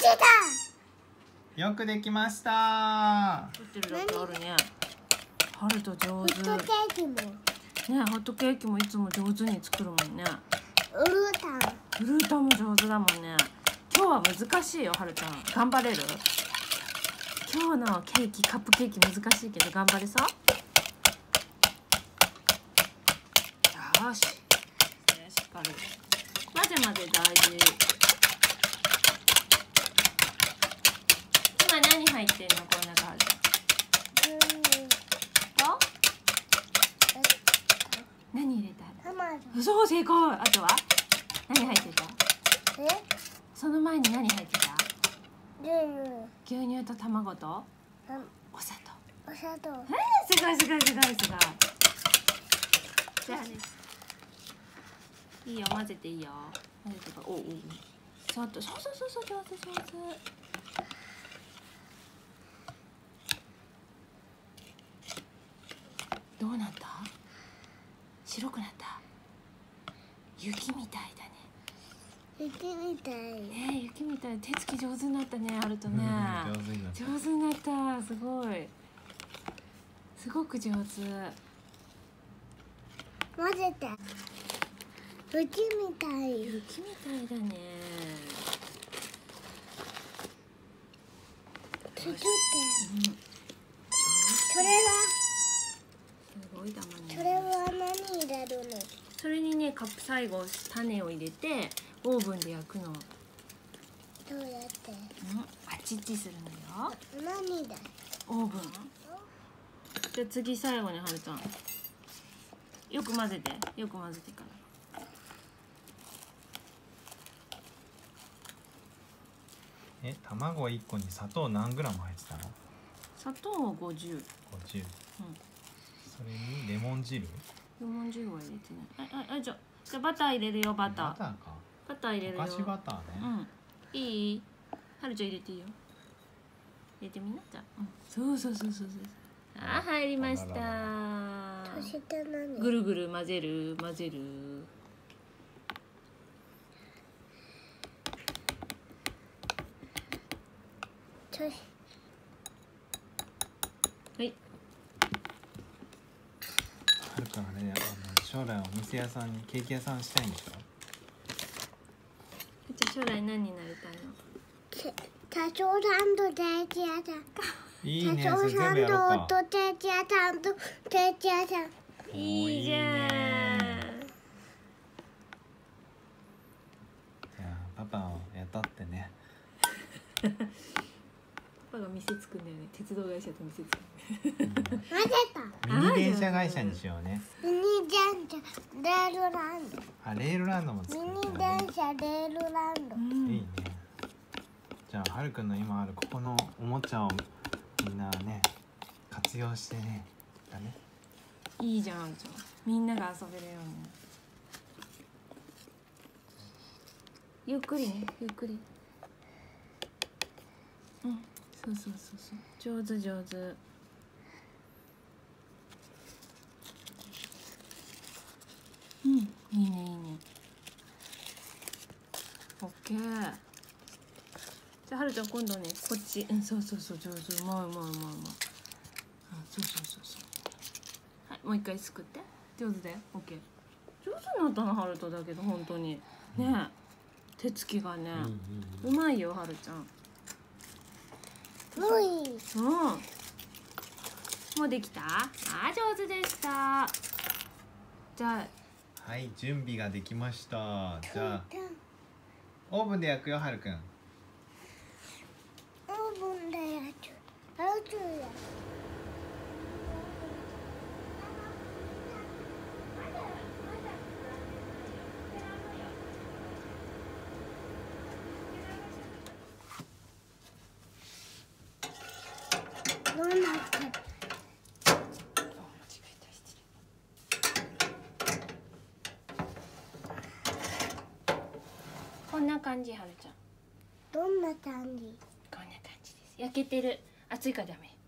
ちた。 よくできました。 作ってるだけあるね。ハルト上手。 ホットケーキも。 ね、ホットケーキもいつも上手に作るもんね。 ウルータン。 ウルータンも上手だもんね。今日は難しいよ、はるちゃん。頑張れる？今日のケーキ、カップケーキ難しいけど頑張れそう？よし。しっかり。混ぜ混ぜ大事。今何入ってんの？この中はるちゃん。何入れた？そう、正解。あとは何入ってた？その前に何入ってた？牛乳と卵とお砂糖。すごいすごいすごいすごい。じゃあね、いいよ、混ぜていいよ。混ぜてか、おうおう。そうそうそうそう、上手上手。どうなった？白くなった。雪みたいだね。 雪みたい。 ね、雪みたい。手つき上手になったね、あるとね。 上手になった。 上手になった。すごい。すごく上手。 混ぜて。雪みたい。 雪みたいだね。 作って。それは。 すごいだもんね。 それは何入れるの？ それにね、最後種を入れてオーブンで焼くの。 どうやって？ あちっちするのよ。 何だ？ オーブン。で次最後にはるちゃん。よく混ぜて、よく混ぜてから。 卵1個に砂糖何グラム入ってたの？ 砂糖50。 50。それにレモン汁？ レモン汁は入れてない。じゃあバター入れるよ、バター。 バターか。 バター入れるよ。 お菓子バターね。 いい？はるちゃん入れていいよ。入れてみな、じゃあ。そうそうそうそうそう。あ、入りました。 そして何？ ぐるぐる混ぜる混ぜる。はい。 はるかがね、将来お店屋さんにケーキ屋さんしたいんでしょ？ じゃあ将来何になりたいの？ 社長さんとケーキ屋さん。 いいね、 社長それ全さん部やろうか。 とケーキ屋さんとケーキ屋さん。 いいじゃん。 じゃあパパを雇ってね。 パパが店作るんだよね。鉄道会社と店作る。 混ぜた。 ミニ電車会社にしようね。 ミニ電車レールランド。 あ、レールランドも作るミニんだね。 電車レールランド。 いいね。じゃあはるくんの今あるここのおもちゃをみんなね活用してね。だね。 いいじゃん、じゃあみんなが遊べるように。ゆっくりね、ゆっくり。そうそうそうそう。上手上手。いいねいいね。オッケー。じゃあはるちゃん今度ね、こっち。そうそうそう、上手。うまいうまいうまいうまい。そうそうそうそう。はい、もう一回すくって。上手だよ。オッケー。上手になったの、はるとだけど本当にね。手つきがね、うまいよ、はるちゃん。 もういい。 もうできた？上手でした。じゃあ、 はい、準備ができました。じゃあオーブンで焼くよ、はるくん。 オーブンで焼く。どうなってる？ こんな感じ、はるちゃん。 どんな感じ？ こんな感じです。焼けてる。熱いからダメ。